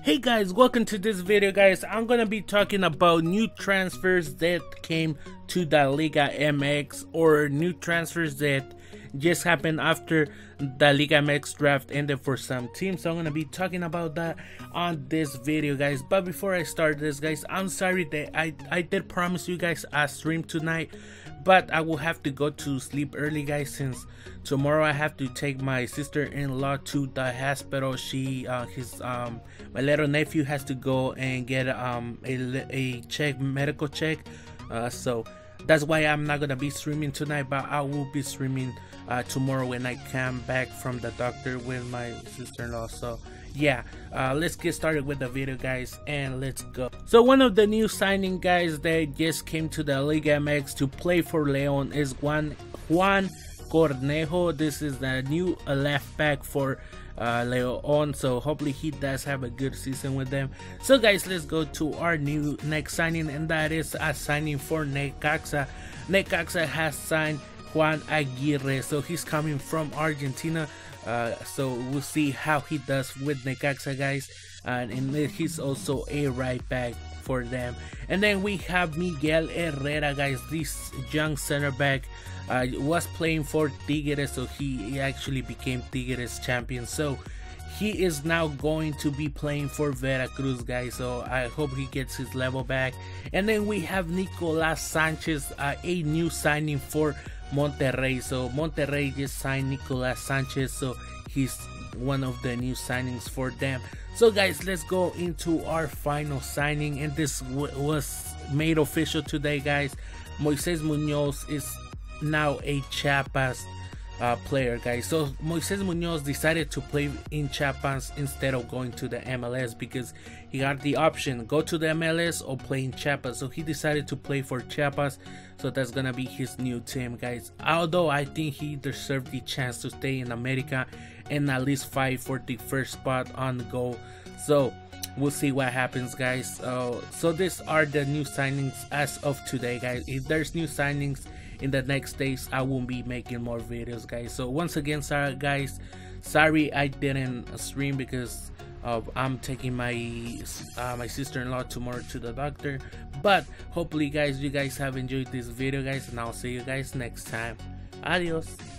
Hey guys, welcome to this video guys. I'm gonna be talking about new transfers that came to the Liga MX, or new transfers that just happened after the Liga MX draft ended for some teams. So I'm gonna be talking about that on this video guys. But before I start this guys, I'm sorry that I did promise you guys a stream tonight, but I will have to go to sleep early guys, since tomorrow I have to take my sister-in-law to the hospital. My little nephew has to go and get a medical check, so that's why I'm not gonna be streaming tonight, but I will be streaming tomorrow when I come back from the doctor with my sister-in-law. So yeah, let's get started with the video guys, and let's go. So one of the new signing guys that just came to the Liga MX to play for Leon is Juan Cornejo. This is the new left back for Leon, so hopefully he does have a good season with them. So guys, let's go to our new next signing, and that is a signing for Necaxa. Necaxa has signed Juan Aguirre, so he's coming from Argentina. So we'll see how he does with Necaxa guys, and he's also a right back for them. And then we have Miguel Herrera guys. This young center back was playing for Tigres, so he actually became Tigres champion, so he is now going to be playing for Veracruz guys, so I hope he gets his level back. And then we have Nicolas Sanchez, a new signing for Monterrey. So Monterrey just signed Nicolas Sanchez, so he's one of the new signings for them. So guys, let's go into our final signing, and this was made official today guys. Moises Munoz is now a Chiapas player guys. So Moises Munoz decided to play in Chiapas instead of going to the MLS, because he got the option go to the MLS or play in Chiapas, so he decided to play for Chiapas. So that's gonna be his new team guys, although I think he deserved the chance to stay in America and at least fight for the first spot on the goal. So we'll see what happens guys. So these are the new signings as of today guys. If there's new signings in the next days, I won't be making more videos guys. So once again, sorry guys, sorry I didn't stream because I'm taking my my sister-in-law tomorrow to the doctor. But hopefully guys, you guys have enjoyed this video guys, and I'll see you guys next time. Adios.